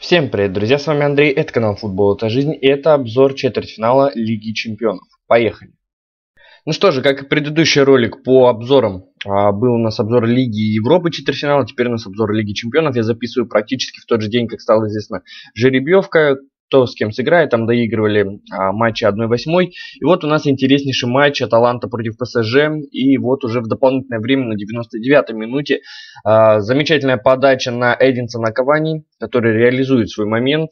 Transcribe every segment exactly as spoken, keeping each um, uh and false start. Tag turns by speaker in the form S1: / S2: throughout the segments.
S1: Всем привет, друзья, с вами Андрей, это канал Футбол это жизнь, и это обзор четвертьфинала Лиги Чемпионов. Поехали! Ну что же, как и предыдущий ролик по обзорам, а, был у нас обзор Лиги Европы четвертьфинала, теперь у нас обзор Лиги Чемпионов. Я записываю практически в тот же день, как стало известно жеребьевка, кто с кем сыграет, там доигрывали а, матчи одна восьмая. И вот у нас интереснейший матч Аталанта против ПСЖ, и вот уже в дополнительное время на девяносто девятой минуте а, замечательная подача на Эдинсона Кавани, который реализует свой момент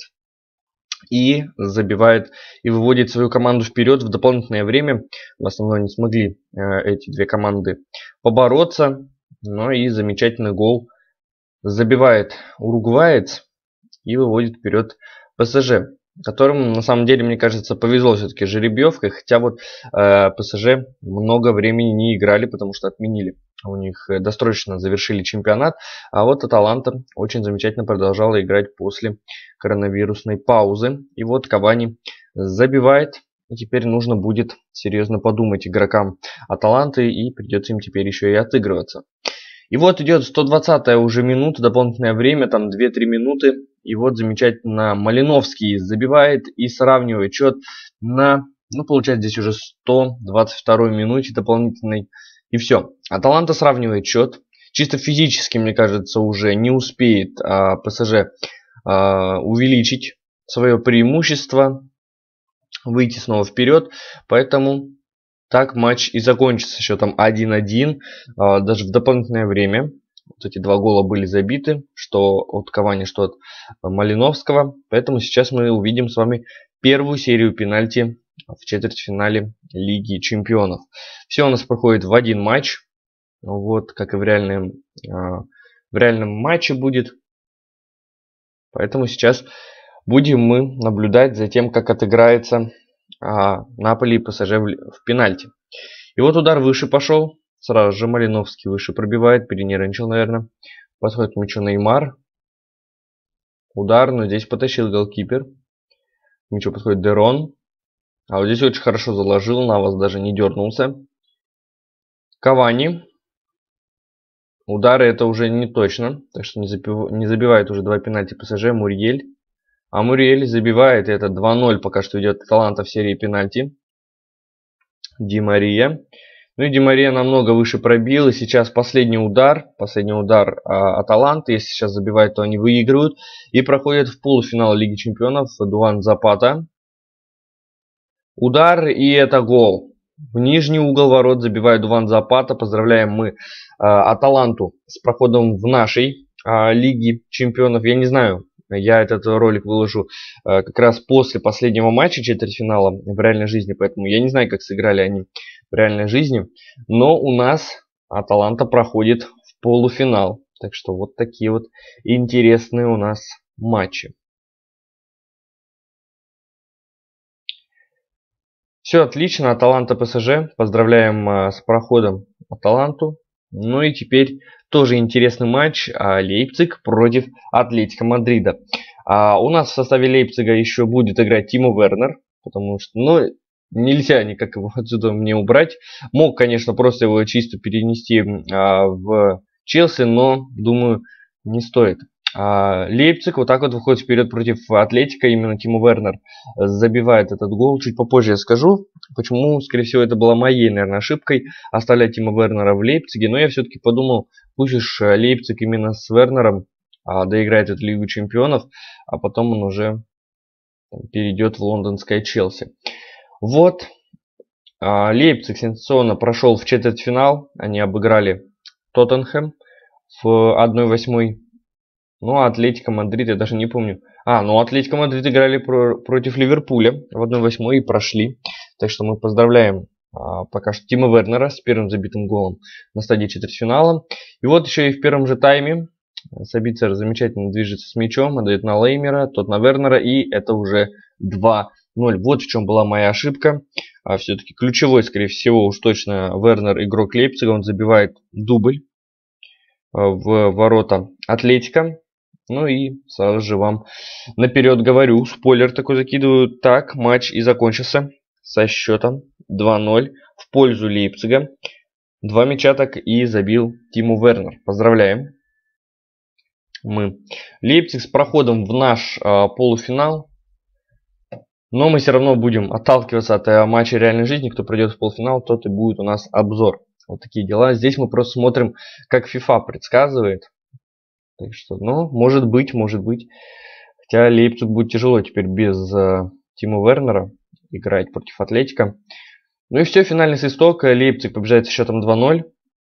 S1: и забивает и выводит свою команду вперед в дополнительное время. В основном не смогли э, эти две команды побороться, но и замечательный гол забивает уругваец и выводит вперед ПСЖ, которым на самом деле, мне кажется, повезло все-таки жеребьевкой, хотя вот э, ПСЖ много времени не играли, потому что отменили. У них досрочно завершили чемпионат, а вот Аталанта очень замечательно продолжала играть после коронавирусной паузы. И вот Кавани забивает, и теперь нужно будет серьезно подумать игрокам Аталанты, и придется им теперь еще и отыгрываться. И вот идет сто двадцатая уже минута, дополнительное время, там две-три минуты. И вот замечательно Малиновский забивает и сравнивает счет на, ну получается здесь уже сто двадцать второй минуте дополнительной. И все. Аталанта сравнивает счет. Чисто физически, мне кажется, уже не успеет а, ПСЖ а, увеличить свое преимущество, выйти снова вперед. Поэтому так матч и закончится счетом один-один. А, даже в дополнительное время. Вот эти два гола были забиты, что от Кавани, что от Малиновского. Поэтому сейчас мы увидим с вами первую серию пенальти в четвертьфинале Лиги Чемпионов. Все у нас проходит в один матч. Вот, как и в реальном, в реальном матче будет. Поэтому сейчас будем мы наблюдать за тем, как отыграется Наполи и ПСЖ в пенальти. И вот удар выше пошел. Сразу же Малиновский выше пробивает, перенервничал, наверное. Подходит к мячу Неймар. Удар, но здесь потащил голкипер. К мячу подходит Дерон. А вот здесь очень хорошо заложил, Навас даже не дернулся. Кавани. Удары это уже не точно, так что не, забив... не забивает уже два пенальти ПСЖ. Мурьель. А Мурьель забивает, и это два-ноль пока что идет Аталанта в серии пенальти. Ди Мария. Ну и Ди Мария намного выше пробил. И сейчас последний удар. Последний удар а, Аталанты. Если сейчас забивает, то они выигрывают. И проходят в полуфинал Лиги Чемпионов. Дуан Запата. Удар, и это гол. В нижний угол ворот забивает Дуан Запата. Поздравляем мы а, Аталанту с проходом в нашей а, Лиге Чемпионов. Я не знаю, я этот ролик выложу а, как раз после последнего матча четвертьфинала в реальной жизни. Поэтому я не знаю, как сыграли они в реальной жизни. Но у нас Аталанта проходит в полуфинал. Так что вот такие вот интересные у нас матчи. Все отлично, Аталанта ПСЖ. Поздравляем а, с проходом Аталанту. Ну и теперь тоже интересный матч. А, Лейпциг против Атлетико Мадрида. А, у нас в составе Лейпцига еще будет играть Тимо Вернер. Потому что, ну, нельзя никак его отсюда мне убрать. Мог, конечно, просто его чисто перенести а, в Челси, но, думаю, не стоит. Лейпциг вот так вот выходит вперед против Атлетика. Именно Тимо Вернер забивает этот гол. Чуть попозже я скажу, почему, скорее всего, это была моей, наверное, ошибкой оставлять Тимо Вернера в Лейпциге. Но я все-таки подумал, пусть уж Лейпциг именно с Вернером а, доиграет эту Лигу Чемпионов, а потом он уже перейдет в лондонское Челси. Вот. А, Лейпциг сенсационно прошел в четвертьфинал. Они обыграли Тоттенхэм в одна восьмая. Ну, а Атлетико Мадрид, я даже не помню. А, ну, Атлетико Мадрид играли про против Ливерпуля в одна восьмая и прошли. Так что мы поздравляем а, пока что Тимо Вернера с первым забитым голом на стадии четвертьфинала. И вот еще и в первом же тайме Сабицер замечательно движется с мячом, отдает на Леймера, тот на Вернера, и это уже два-ноль. Вот в чем была моя ошибка. А, все-таки ключевой, скорее всего, уж точно Вернер, игрок Лейпцига, он забивает дубль в ворота Атлетика. Ну и сразу же вам наперед говорю, спойлер такой закидываю. Так, матч и закончился со счетом два-ноль в пользу Лейпцига. Два мяча так и забил Тимо Вернер. Поздравляем. мы. Лейпциг с проходом в наш э, полуфинал. Но мы все равно будем отталкиваться от э, матча реальной жизни. Кто пройдет в полуфинал, тот и будет у нас обзор. Вот такие дела. Здесь мы просто смотрим, как FIFA предсказывает. Так что, ну, может быть, может быть. Хотя Лейпциг будет тяжело теперь без э, Тима Вернера играть против Атлетика. Ну и все, финальный свисток. Лейпциг побеждает со счетом два ноль.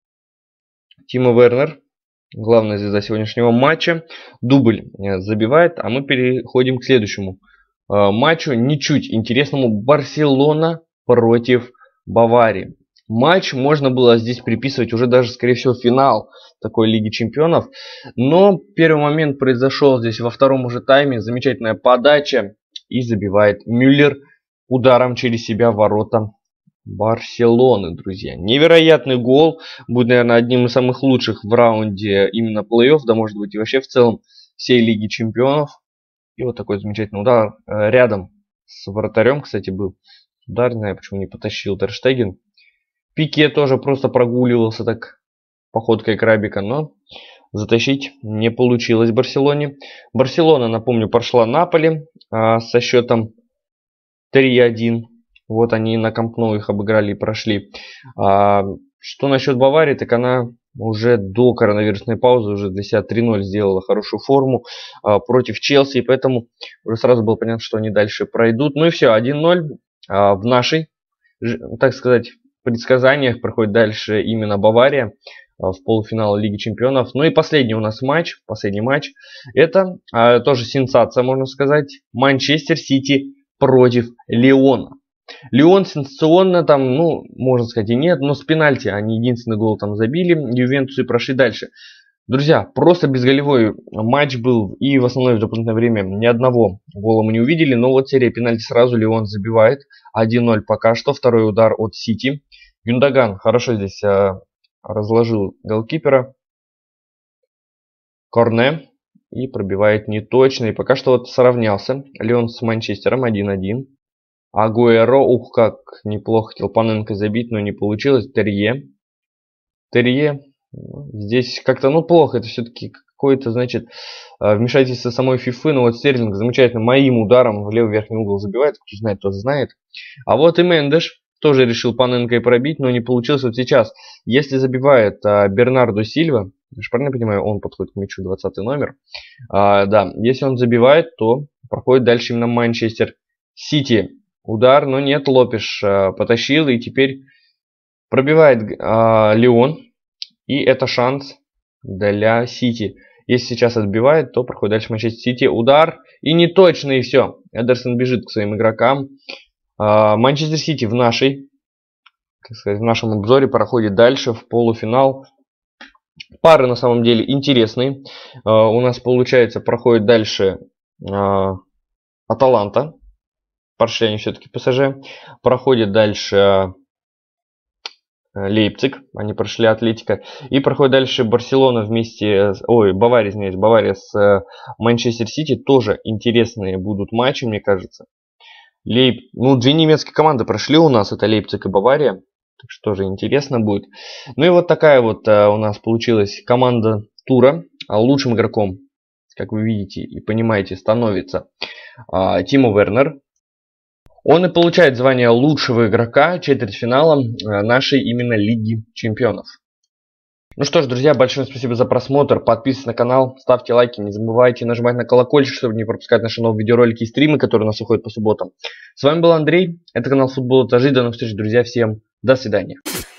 S1: Тима Вернер, главная звезда сегодняшнего матча, дубль забивает. А мы переходим к следующему э, матчу, ничуть интересному. Барселона против Баварии. Матч можно было здесь приписывать уже даже, скорее всего, финал такой Лиги Чемпионов. Но первый момент произошел здесь во втором уже тайме. Замечательная подача. И забивает Мюллер ударом через себя в ворота Барселоны, друзья. Невероятный гол. Будет, наверное, одним из самых лучших в раунде именно плей-офф. Да, может быть, и вообще в целом всей Лиги Чемпионов. И вот такой замечательный удар. Рядом с вратарем, кстати, был удар. Не знаю, почему не потащил Тер Штеген. Пике тоже просто прогуливался так походкой крабика, но затащить не получилось Барселоне. Барселона, напомню, прошла Наполи а, со счетом три один. Вот они на Камп Ноу их обыграли и прошли. А, что насчет Баварии, так она уже до коронавирусной паузы уже для себя три ноль сделала хорошую форму а, против Челси. И поэтому уже сразу было понятно, что они дальше пройдут. Ну и все, один ноль а, в нашей, так сказать, предсказаниях проходит дальше именно Бавария в полуфинал Лиги Чемпионов. Ну и последний у нас матч, последний матч, это а, тоже сенсация, можно сказать, Манчестер Сити против Лиона. Лион сенсационно там, ну, можно сказать и нет, но с пенальти они единственный гол там забили, Ювентус и прошли дальше. Друзья, просто безголевой матч был, и в основное в дополнительное время ни одного гола мы не увидели, но вот серия пенальти сразу Лион забивает, один ноль пока что, второй удар от Сити. Гюндоган хорошо здесь а, разложил голкипера, Корне, и пробивает неточно, и пока что вот сравнялся Лион с Манчестером один один. Агуэро, ух, как неплохо хотел Паненко забить, но не получилось. Терье. Терье. Здесь как-то, ну, плохо. Это все-таки какое-то, значит, вмешательство самой фифы. Но вот Стерлинг замечательно моим ударом в левый верхний угол забивает. Кто знает, тот знает. А вот и Мендеш тоже решил Паненко и пробить, но не получилось вот сейчас. Если забивает а, Бернардо Сильва, я же правильно понимаю, он подходит к мячу, двадцатый номер. А, да, если он забивает, то проходит дальше именно Манчестер Сити. Удар, но нет, Лопеш а, потащил, и теперь пробивает а, Лион. И это шанс для Сити. Если сейчас отбивает, то проходит дальше Манчестер Сити. Удар, и не точно, и все. Эдерсон бежит к своим игрокам. А, Манчестер Сити в нашей, как сказать, в нашем обзоре проходит дальше в полуфинал. Пары на самом деле интересные. А, у нас, получается, проходит дальше а, Аталанта. Прошли они все-таки ПСЖ. Проходит дальше Лейпциг. Они прошли Атлетика. И проходит дальше Барселона вместе... С, ой, Бавария, извиняюсь. Бавария с Манчестер Сити. Тоже интересные будут матчи, мне кажется. Лейп... Ну, две немецкие команды прошли у нас. Это Лейпциг и Бавария. Так что тоже интересно будет. Ну и вот такая вот а, у нас получилась команда тура. А лучшим игроком, как вы видите и понимаете, становится а, Тимо Вернер. Он и получает звание лучшего игрока четвертьфинала нашей именно Лиги Чемпионов. Ну что ж, друзья, большое спасибо за просмотр. Подписывайтесь на канал, ставьте лайки, не забывайте нажимать на колокольчик, чтобы не пропускать наши новые видеоролики и стримы, которые у нас выходят по субботам. С вами был Андрей, это канал Футбол Этажи. До новых встреч, друзья, всем до свидания.